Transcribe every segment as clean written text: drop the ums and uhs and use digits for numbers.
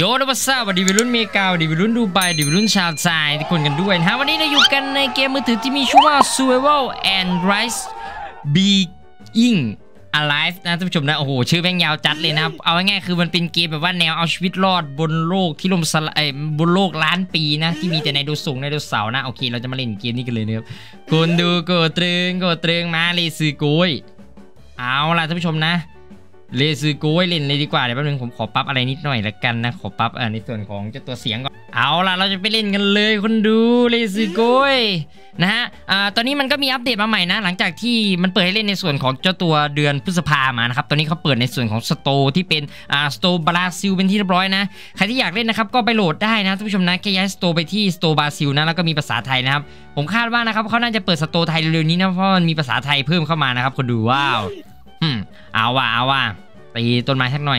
โยนวัสดุวัสดีวัยรุ่นเมกาวัสดีวัยรุ่นดูไบวัสดีวัยรุ่นชาวไทยทุกคนกันด้วยนะวันนี้เราอยู่กันในเกมมือถือที่มีชื่อว่า Survival and Rise Being Alive นะท่านผู้ชมนะโอ้โหชื่อแม่งยาวจัดเลยนะเอาง่ายๆคือมันเป็นเกมแบบว่าแนวเอาชีวิตรอดบนโลกที่ล่มสลายบนโลกล้านปีนะที่มีแต่ไดโนเสาร์นะโอเคเราจะมาเล่นเกมนี้กันเลยนะครับคนดูกดตรึงมาเลยซื้อโกยเอาล่ะท่านผู้ชมนะเลซือโก้เล่นเลยดีกว่าเดี๋ยวแป๊บนึงผมขอปรับอะไรนิดหน่อยละกันนะขอปรับในส่วนของเจ้าตัวเสียงก่อนเอาล่ะเราจะไปเล่นกันเลยคนดูเลซือโก้นะฮะตอนนี้มันก็มีอัปเดตมาใหม่นะหลังจากที่มันเปิดให้เล่นในส่วนของเจ้าตัวเดือนพฤษภามานะครับตอนนี้เขาเปิดในส่วนของสโตร์ที่เป็นสโตร์บราซิลเป็นที่เรียบร้อยนะใครที่อยากเล่นนะครับก็ไปโหลดได้นะท่านผู้ชมนะแค่ย้ายสโตร์ไปที่สโตร์บราซิลนะแล้วก็มีภาษาไทยนะครับผมคาดว่านะครับเขาน่าจะเปิดสโตร์ไทยเร็วๆนี้นะเพราะมันมีภาษาไทยเพิ่มเข้ามานะครับคนดูว้าวเอาว่ะตีต้นไม้สักหน่อย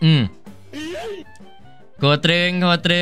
โกตรึง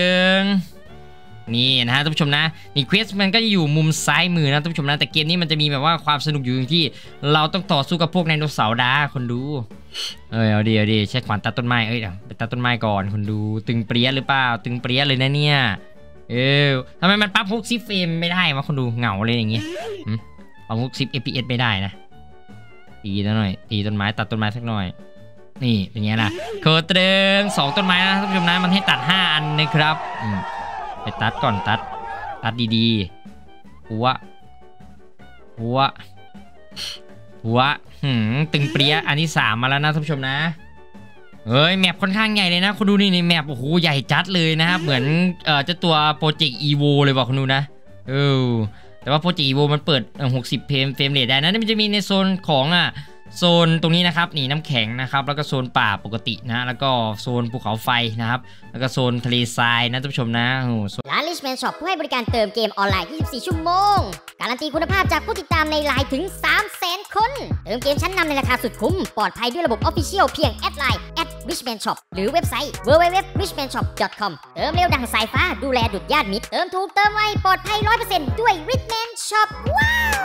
นี่นะฮะท่านผู้ชมนะนี่เควสมันก็จะอยู่มุมซ้ายมือนะท่านผู้ชมนะแต่เกมนี้มันจะมีแบบว่าความสนุกอยู่ที่เราต้องต่อสู้กับพวกไดโนเสาร์ดาคนดูเอาดีใช้ขวานตัดต้นไม้ไปตัดต้นไม้ก่อนคนดูตึงเปรี้ยหรือเปล่าตึงเปรี้ยเลยนะเนี่ยทำไมมันปั๊บ60 เฟรมไม่ได้วะคนดูเหงาเลยอย่างเงี้ยเอา60 fps ไม่ได้นะตีหน่อยตีต้นไม้ตัดต้นไม้สักหน่อยนี่เป็นไงล่ะโคตร2ต้นไม้นะท่านผู้ชมนะมันให้ตัด5 อันนะครับไปตัดก่อนตัดดีๆหัวตึงเปรี้ยอันที่3มาแล้วนะท่านผู้ชมนะแมปค่อนข้างใหญ่เลยนะคุณดูนี่แมปโอ้โหใหญ่จัดเลยนะครับเหมือนเจ้าตัวโปรเจกต์อีโวเลยบอกคุณดูนะแต่ว่าโปรเจกต์อีโวมันเปิด60 เฟรมเรทได้นะมันจะมีในโซนของโซนตรงนี้นะครับนี่น้ำแข็งนะครับแล้วก็โซนป่าปกตินะแล้วก็โซนภูเขาไฟนะครับแล้วก็โซนทะเลทรายนะท่านผู้ชมนะร้าน Richman Shop ผู้ให้บริการเติมเกมออนไลน์ 24 ชั่วโมงการันตีคุณภาพจากผู้ติดตามในไลน์ถึง 300,000 คนเติมเกมชั้นนำในราคาสุดคุ้มปลอดภัยด้วยระบบ Official เพียงแอดไลน์ @Richman Shop หรือเว็บไซต์ www.richmanshop.com เติมเร็วดังสายฟ้าดูแลดุจญาติมิตรเติมถูกเติมไวปลอดภัย 100% ด้วย Richman Shop ว้าว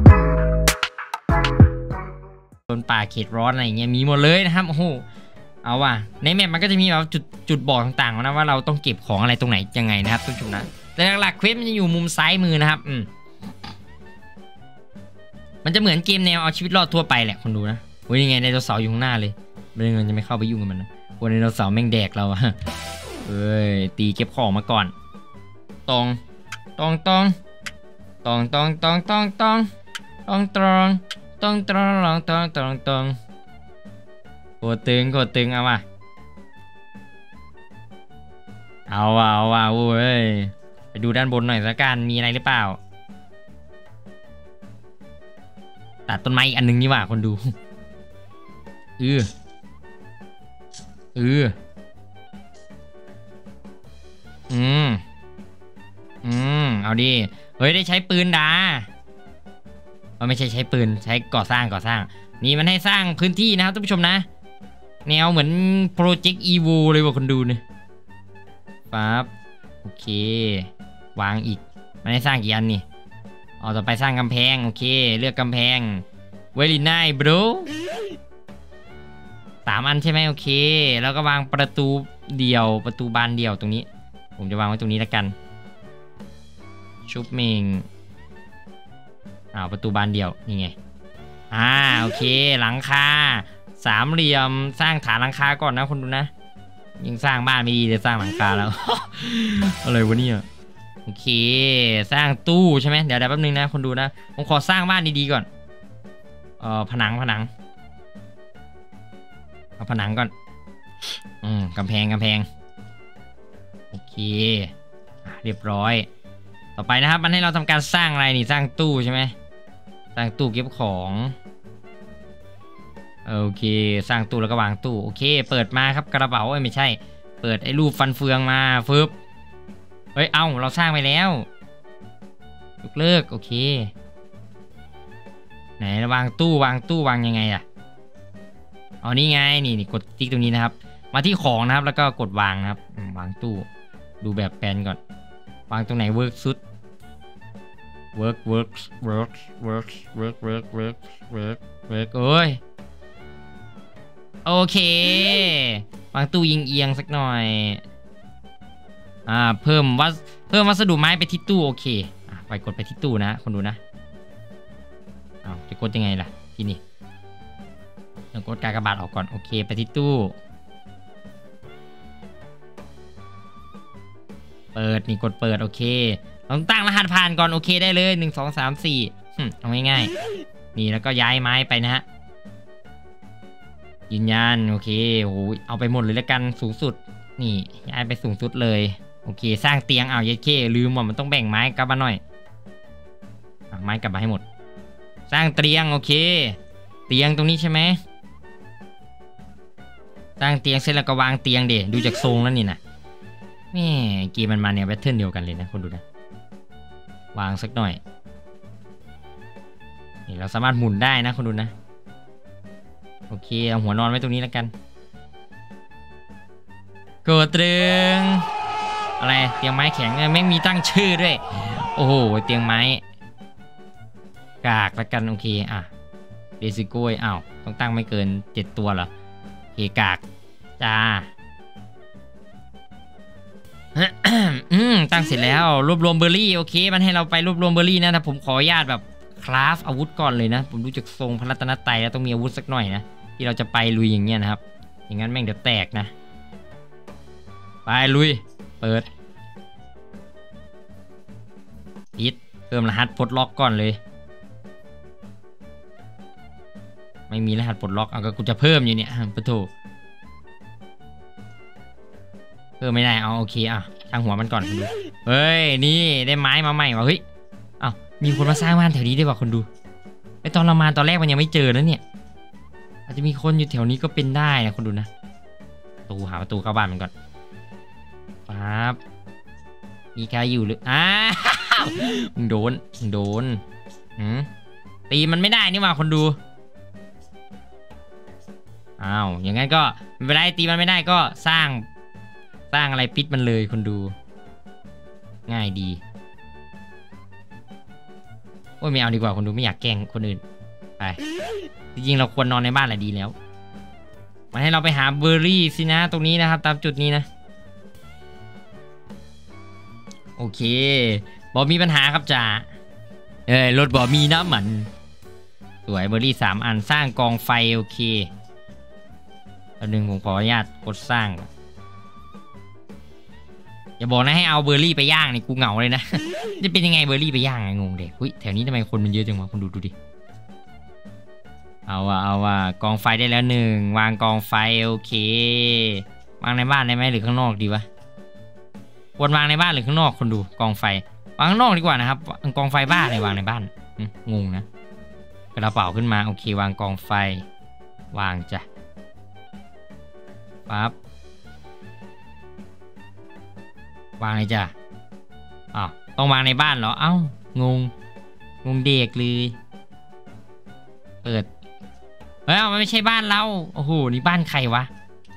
โซนป่าเขตร้อนอะไรเงี้ยมีหมดเลยนะครับโอ้โหเอาว่ะในแมปมันก็จะมีแบบจุดบอกต่างๆนะว่าเราต้องเก็บของอะไรตรงไหนยังไงนะครับทุกท่านนะแต่หลักๆเควสมันจะอยู่มุมซ้ายมือนะครับมันจะเหมือนเกมแนวเอาชีวิตรอดทั่วไปแหละคนดูนะโอ้ยยังไงไดโนเสาร์อยู่ข้างหน้าเลยไม่งั้นจะไม่เข้าไปยุ่งกับมันนะวันไดโนเสาร์แม่งแดกเราตีเก็บของมาก่อนตรงโกตรึงเอาว่ะโอ้ยไปดูด้านบนหน่อยสักกันมีอะไรหรือเปล่าตัดต้นไม้อีกอันนึงนี่ว่าคนดูเอาดิเฮ้ยได้ใช้ปืนดาไม่ใช่ใช้ปืนใช้ก่อสร้างนี่มันให้สร้างพื้นที่นะครับท่านผู้ชมนะแนวเหมือนโปรเจกต์อีโวเลยว่ะคนดูเนี่ยปั๊บโอเควางอีกมันให้สร้างกี่อันนี่ต่อไปสร้างกำแพงโอเคเลือกกำแพงเวลิน่าบรู3 อันใช่ไหมโอเคแล้วก็วางประตูบานเดียวตรงนี้ผมจะวางไว้ตรงนี้แล้วกันชุบเมงประตูบานเดียวนี่ไงโอเคหลังคา3 เหลี่ยมสร้างฐานหลังคาก่อนนะคนดูนะยังสร้างบ้านไม่ดีเลยสร้างหลังคาแล้ว อะไรวะเนี่ยโอเคสร้างตู้ใช่ไหมเดี๋ยวแป๊บนึงนะคนดูนะผมขอสร้างบ้านดีๆก่อนผนังเอาผนังก่อนกำแพงโอเคเรียบร้อยต่อไปนะครับมันให้เราทำการสร้างอะไรนี่สร้างตู้ใช่ไหมสร้างตู้เก็บของโอเคสร้างตู้แล้วก็วางตู้โอเคเปิดมาครับกระเป๋าไม่ใช่เปิดไอ้รูปฟันเฟืองมาฟึบเราสร้างไปแล้วยกเลิกโอเคไหนวางตู้วางยังไงนี่ไงนี่กดติ๊กตรงนี้นะครับมาที่ของนะครับแล้วก็กดวางนะครับวางตู้ดูแบบแปลนก่อนวางตรงไหนเวิร์กสุดwork โอ้ย โอเควางตู้ยิงเอียงสักหน่อยเพิ่มวัสดุไม้ไปที่ตู้โอเคไปกดไปที่ตู้นะคนดูนะจะกดยังไงล่ะที่นี่เรากดกากบาทออกก่อนโอเคไปที่ตู้เปิดนี่กดเปิดโอเคต้องตั้งรหัสผ่านก่อนโอเคได้เลย1 2 3 4เอาง่ายๆนี่แล้วก็ย้ายไม้ไปนะฮะยืนยันโอเคโอ้ยเอาไปหมดเลยแล้วกันสูงสุดนี่ย้ายไปสูงสุดเลยโอเคสร้างเตียงเย็ดเคลืมว่ามันต้องแบ่งไม้กลับมาหน่อยไม้กลับมาให้หมดสร้างเตียงโอเคเตียงตรงนี้ใช่ไหมสร้างเตียงเสร็จแล้วก็วางเตียงเดี๋ยวดูจากทรงแล้วนี่นะแม่เกมมันมาเนี่ยแพทเทิร์นเดียวกันเลยนะคนดูนะวางสักหน่อยนี่เราสามารถหมุนได้นะคนดูนะโอเคเอาหัวนอนไว้ตรงนี้แล้วกันกดตรึงอะไรเตียงไม้แข็งแม่งมีตั้งชื่อด้วยโอ้โหเตียงไม้กากแล้วกันโอเคเดซิโก้ต้องตั้งไม่เกิน7ตัวเหรอโอเคกากจ้า ตั้งเสร็จแล้วรวบรวมเบอร์รี่โอเคมันให้เราไปรวบรวมเบอร์รี่นะแต่ผมขออนุญาตแบบคราฟอาวุธก่อนเลยนะผมดูจากทรงพระรัตนตรัยแล้วต้องมีอาวุธสักหน่อยนะที่เราจะไปลุยอย่างเงี้ยนะครับอย่างนั้นแม่งเดี๋ยวแตกนะไปลุยเปิดปิดเพิ่มรหัสปลดล็อกก่อนเลยไม่มีรหัสปลดล็อกก็กูจะเพิ่มอยู่เนี่ยปะโถเพิ่มไม่ได้โอเคช่างหัวมันก่อนคุณดูเฮ้ยนี่ได้ไม้มาใหม่ว่ะเฮ้ยมีคนมาสร้างบ้านแถวนี้ด้วยว่ะคนดูไอตอนเรามาตอนแรกมันยังไม่เจอนะเนี่ยอาจจะมีคนอยู่แถวนี้ก็เป็นได้นะคนดูนะหาประตูเข้าบ้านมันก่อนปั๊บมีใครอยู่หรือมึงโดนตีมันไม่ได้นี่ว่าคนดูอย่างงั้นก็ไม่เป็นไรตีมันไม่ได้ก็สร้างอะไรปิดมันเลยคนดูง่ายดีโอ้ยไม่เอาดีกว่าคนดูไม่อยากแกล้งคนอื่นไปจริงๆเราควรนอนในบ้านแหละดีแล้วมาให้เราไปหาเบอร์รี่สินะตรงนี้นะครับตามจุดนี้นะโอเคบอมีปัญหาครับจ่ารถบอมีน้ำมันสวยเบอร์รี่3 อันสร้างกองไฟโอเคอันหนึ่งผมขออนุญาตกดสร้างอย่าบอกนะให้เอาเบอร์รี่ไปย่างนี่กูเหงาเลยนะ จะเป็นยังไงเบอร์รี่ไปย่างงงเด็กแถวนี้ทำไมคนมันเยอะจังวะคุณดูดิเอาว่ะกองไฟได้แล้ว1วางกองไฟโอเควางในบ้านได้ไหมหรือข้างนอกดีวะควรวางในบ้านหรือข้างนอกคนดูกองไฟวางข้างนอกดีกว่านะครับกองไฟบ้านเลยวางในบ้านงงนะกระเป๋าขึ้นมาโอเควางกองไฟวางจ้ะปั๊บวางเลยจ้ะต้องวางในบ้านเหรองงเด็กเลยเปิดมันไม่ใช่บ้านเราโอ้โหนี่บ้านใครวะ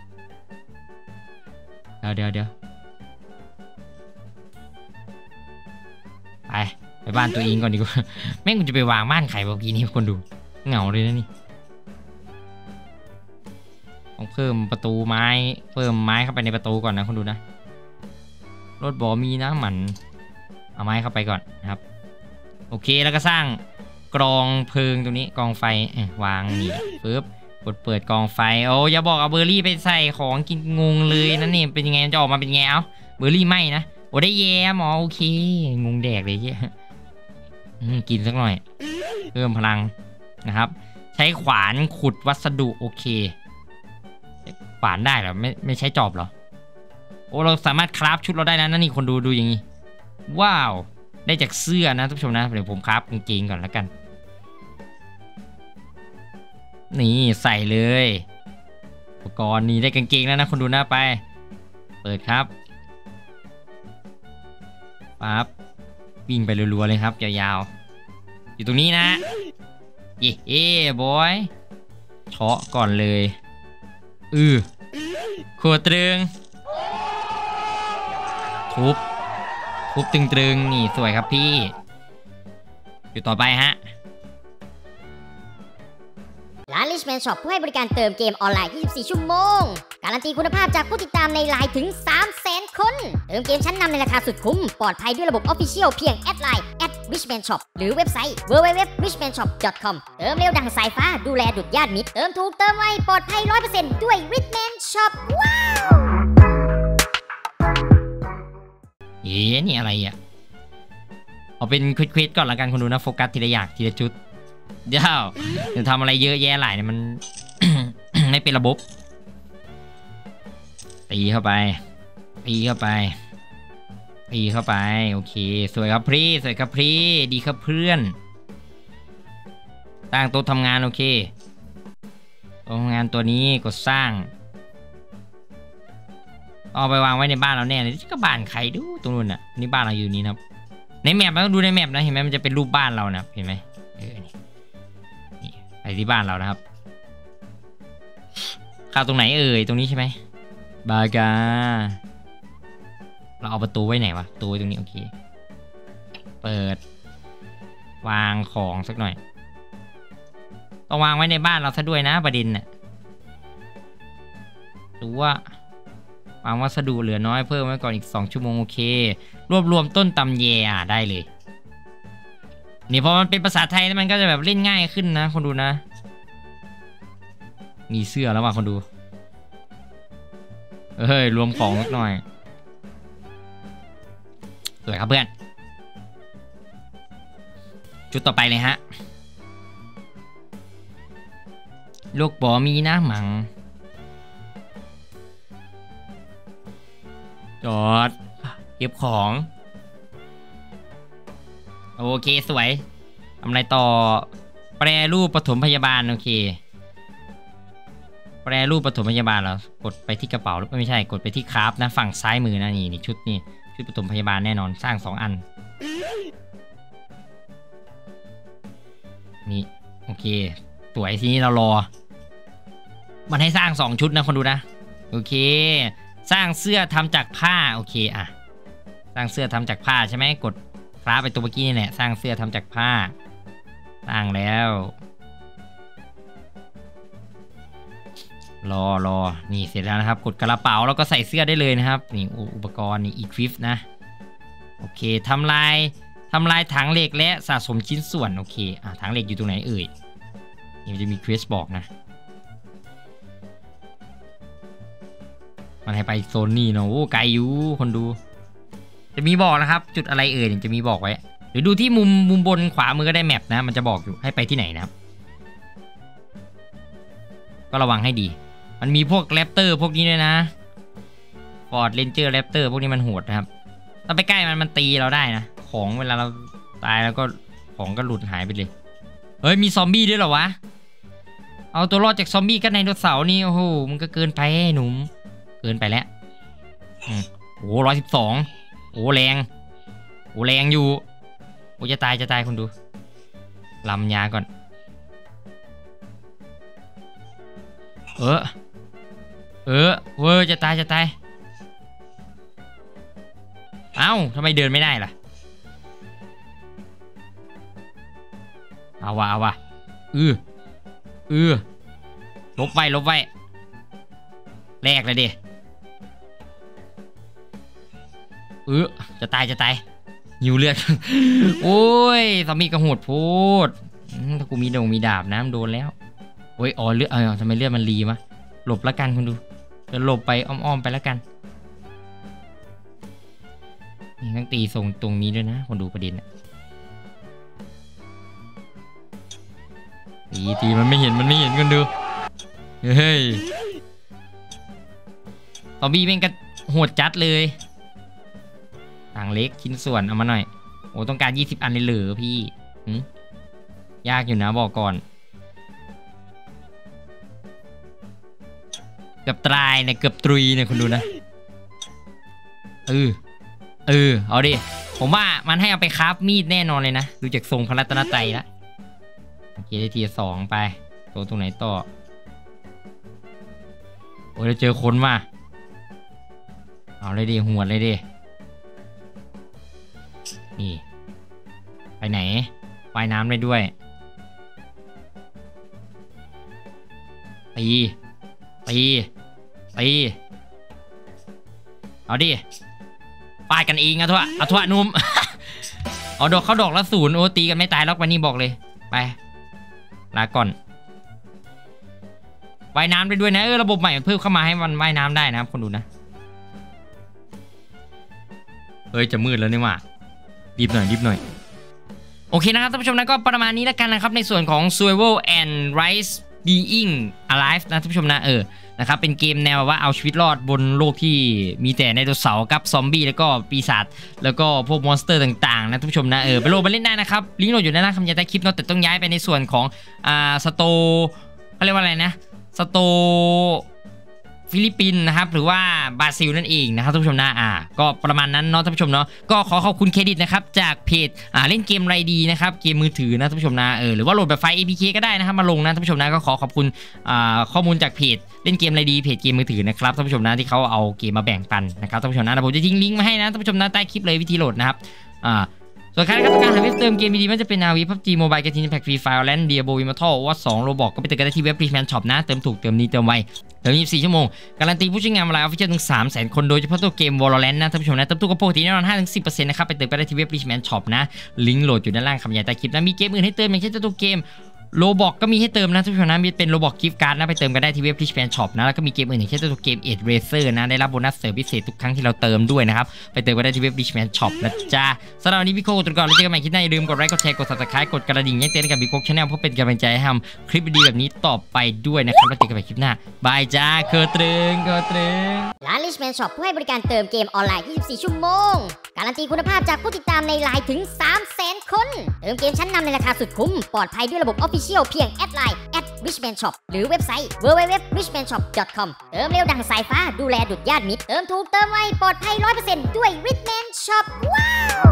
เดี๋ยวไปบ้านตัวเองก่อนดีกว่าแม่งกูจะไปวางบ้านใครเมื่อกี้นี้คนดูเหงาเลยนะนี่ต้องเพิ่มประตูไม้เพิ่มไม้เข้าไปในประตูก่อนนะคนดูนะรถบอมีนะมันเอาไม้เข้าไปก่อนนะครับโอเคแล้วก็สร้างกรองเพลิงตรงนี้กองไฟวางนี่ปึ๊บกดเปิดกองไฟอย่าบอกเอาเบอร์รี่ไปใส่ของกินงงเลยนั่นนี่เป็นยังไงจะออกมาเป็นไงเบอร์รี่ไหมนะได้แย่หมอโอเคงงแดกเลยเหี้ยกินสักหน่อยเพิ่มพลังนะครับใช้ขวานขุดวัสดุโอเคขวานได้เหรอไม่ใช้จอบเหรอเราสามารถคราฟชุดเราได้นะนั่นนี่คนดูอย่างนี้ว้าวได้จากเสื้อนะท่านผู้ชมนะเดี๋ยวผมคราฟกางเกงก่อนแล้วกันนี่ใส่เลยอุปกรณ์นี่ได้กางเกงแล้วนะคนดูหน้าไปเปิดครับปั๊บวิ่งไปรัวๆเลยครับยาวๆอยู่ตรงนี้นะเย้บอยเฉาะก่อนเลยขวดตรึงทุบตรึงนี่สวยครับพี่อยู่ต่อไปฮะร้าน Richman Shop ผู้ให้บริการเติมเกมออนไลน์ 24 ชั่วโมง การันตีคุณภาพจากผู้ติดตามในไลน์ถึง 300,000 คน เติติมเกมชั้นนำในราคาสุดคุ้มปลอดภัยด้วยระบบ Official เพียงแอดไลน์ @richmanshop หรือเว็บไซต์ www.richmanshop.com เติมเร็วดังสายฟ้าดูแลดุจญาติมิตรเติมถูกเติมไวปลอดภัย 100% ด้วย Richman Shop ว้าวนี่อะไรอ่ะเอาเป็นควิดก่อนละกันคนดูนะโฟกัสทีละอย่างทีละจุดเดี๋ยวทำอะไรเยอะแยะหลายเนี่ยมัน ไม่เป็นระบบตีเข้าไปตีเข้าไปตีเข้าไปโอเคสวยครับพี่สวยครับพี่ดีครับเพื่อนตั้งโต๊ะทำงานโอเคโต๊ะทำงานตัวนี้กดสร้างเอาไปวางไว้ในบ้านเราแน่เลยก็บ้านใครดูตรงนู้นน่ะนี่บ้านเราอยู่นี่นะครับในแมปเราต้องดูในแมปนะเห็นไหมมันจะเป็นรูปบ้านเรานะเห็นไหมนี่ไปที่บ้านเรานะครับเข้าตรงไหนตรงนี้ใช่ไหมบากาเราเอาประตูไว้ไหนวะประตูไว้ตรงนี้โอเคเปิดวางของสักหน่อยต้องวางไว้ในบ้านเราซะด้วยนะประเด็นน่ะดูว่าวางวัสดุเหลือน้อยเพิ่มไว้ก่อนอีก2 ชั่วโมงโอเครวบรวมต้นตำแยได้เลยนี่พอมันเป็นภาษาไทยแล้วมันก็จะแบบเล่นง่ายขึ้นนะคนดูนะมีเสื้อแล้วว่ะคนดูรวมของสักหน่อยสวยครับเพื่อนจุดต่อไปเลยฮะลูกบอมีนะหมังจอดเก็บของโอเคสวยทำอะไรต่อแปรรูปปฐมพยาบาลโอเคแปรรูปปฐมพยาบาลเรากดไปที่กระเป๋าไม่ใช่กดไปที่คราฟนะฝั่งซ้ายมือนะนี่ชุดนี่ชุดปฐมพยาบาลแน่นอนสร้าง2 อันนี่โอเคสวยทีนี้เรารอมันให้สร้าง2 ชุดนะคนดูนะโอเคสร้างเสื้อทำจากผ้าโอเคอ่ะสร้างเสื้อทำจากผ้าใช่ไหมกดคราฟไปตัวเมื่อกี้นี่แหละสร้างเสื้อทำจากผ้าสร้างแล้วรอนี่เสร็จแล้วนะครับกดกระเป๋าแล้วก็ใส่เสื้อได้เลยนะครับนี่อุปกรณ์นี่equipนะโอเคทำลายถังเหล็กและสะสมชิ้นส่วนโอเคถังเหล็กอยู่ตรงไหนนี่มันจะมีเควสบอกนะมันให้ไปโซนนี่เนาะโอ้ไกลอยู่คนดูจะมีบอกนะครับจุดอะไรจะมีบอกไว้หรือดูที่มุมบนขวามือก็ได้แมปนะมันจะบอกอยู่ให้ไปที่ไหนนะครับก็ระวังให้ดีมันมีพวกแรปเตอร์พวกนี้ด้วยนะฟอร์ดเรนเจอร์แรปเตอร์พวกนี้มันโหดนะครับถ้าไปใกล้มันตีเราได้นะของเวลาเราตายแล้วก็ของก็หลุดหายไปเลยมีซอมบี้ด้วยเหรอวะเอาตัวรอดจากซอมบี้กันในไดโนเสาร์นี่โอ้โหมันก็เกินไปหนุ่มเกินไปแล้วโอ้112โอ้แรงอยู่โอ้จะตายคนดูลำยาก่อนเว้ยจะตายเอ้าทำไมเดินไม่ได้ล่ะเอาวะลบไว้แรกเลยดิจะตายหิวเลือด โอ้ยซอมบี้กระโหดโพดถ้ากูมีดาบน้ำโดนแล้วโอ้ยเลือดทำไมเลือดมันรีมะหลบแล้วกันคุณดูจะหลบไปอ้อมไปแล้วกันนี่ต้องตีทรงตรงนี้ด้วยนะคนดูประเด็นตีมันไม่เห็นคนดูเฮ้ยซอมบี้เป็นกระโหดจัดเลยถังเล็กชิ้นส่วนเอามาหน่อยโอ้ต้องการ20 อันเลยเหรอพี่ยากอยู่นะบอกก่อนเกือบตายเนี่ยเกือบตรุยเนี่ยคุณดูนะเอาดิผมว่ามันให้เอาไปคราฟมีดแน่นอนเลยนะดูจากทรงพระรัตนตรัยแล้วโอเคได้ที2ไปตรงไหนต่อโอ้ยเจอคนมาเอาเลยดิหัวเลยดินี่ไปไหนว่ายน้ำได้ด้วยตีเอาดิฟาดกันเองอะทั่วนุ่ม เอาดอกเข้าดอกละ0โอ้ตีกันไม่ตายแล้ววันนี้บอกเลยไปลาก่อนว่ายน้ำได้ด้วยนะระบบใหม่เพิ่มเข้ามาให้มันว่ายน้ำได้นะครับคนดูนะเฮ้ยจะมืดแล้วนี่หว่ารีบหน่อยโอเคนะครับท่านผู้ชมนะก็ประมาณนี้แล้วกันนะครับในส่วนของ Survival and Rise Being Alive นะท่านผู้ชมนะนะครับเป็นเกมแนวว่าเอาชีวิตรอดบนโลกที่มีแต่ไดโนเสาร์กับซอมบี้แล้วก็ปีศาจแล้วก็พวกมอนสเตอร์ต่างๆนะท่านผู้ชมนะไปโหลดมาเล่นได้นะครับลิงก์โหลดอยู่ด้านล่างคำบรรยายใต้คลิปเนาะแต่ต้องย้ายไปในส่วนของสโตเขาเรียกว่าอะไรนะสโตฟิลิปปินส์นะครับหรือว่าบราซิลนั่นเองนะครับท่านผู้ชมนะก็ประมาณนั้นเนาะท่านผู้ชมเนาะก็ขอขอบคุณเครดิตนะครับจากเพจเล่นเกมไรดีนะครับเกมมือถือนะท่านผู้ชมนะหรือว่าโหลดแบบไฟล์ APK ก็ได้นะครับมาลงนะท่านผู้ชมนะก็ขอบคุณข้อมูลจากเพจเล่นเกมไรดีเพจเกมมือถือนะครับท่านผู้ชมนะที่เขาเอาเกมมาแบ่งปันนะครับท่านผู้ชมนะผมจะทิ้งลิงก์มาให้นะท่านผู้ชมนะใต้คลิปเลยวิธีโหลดนะครับส่วนใครนะครับต้องการหาเว็บเติมเกมดีๆมันจะเป็น RV PUBG Mobile Genshin Impact Free Fire Valorant Diablo Immortal Overwatch 2 Roblox ก็ไปเติมกันได้ที่เว็บ Richman Shop นะเติมถูกเติมดีเติมไวเติม24ชั่วโมงการันตีผู้ใช้งานออนไลน์ออฟฟิเชียลถึง 300,000 คนโดยเฉพาะตัวเกม Valorant นะท่านผู้ชมนะเติมถูกกับปกติแน่นอน 5-10% นะครับไปเติมกันได้ที่เว็บ Richman Shop นะลิงก์โหลดอยู่ด้านล่างคำบรรยายใต้คลิปนะมีเกมอื่นให้เติมอย่างเช่นตัวเกมโลบอกก็มีให้เติมนะทุกคนนะมีเป็นโลบอกกิฟต์การ์ดนะไปเติมกันได้ที่เว็บ Richman Shop นะแล้วก็มีเกมอื่นอย่างเช่นตัวเกม Edge Racer นะได้รับโบนัสเสริมพิเศษทุกครั้งที่เราเติมด้วยนะครับไปเติมกันได้ที่เว็บ Richman Shop นะจ๊ะสำหรับวันนี้พี่โคตัวก่อนแล้วเจอกันใหม่คลิปหน้าอย่าลืมกดไลค์กดแชร์กด Subscribe กดกระดิ่งแจ้งเตือนกับพี่โคชาแนลเพื่อเป็นกำลังใจให้ทำคลิปดีแบบนี้ต่อไปด้วยนะครับแล้วเจอกันใหม่คลิปหน้าบายจ้าเคอตรึงร้าน Richman Shop ผู้ให้บริการเติมเกมออนไลน์ 24 ชั่วโมงการันตีคุณภาพจากผู้ติดตามในไลน์ถึง 300,000 คนเติมเกมชั้นนำในราคาสุดคุ้มปลอดภัยด้วยระบบ Official เพียงแอดไลน์ @Richman Shop หรือเว็บไซต์ www.richmanshop.com เติมเร็วดังสายฟ้าดูแลดุจญาติมิตรเติมถูกเติมไวปลอดภัย 100% ด้วย Richman Shop ว้าว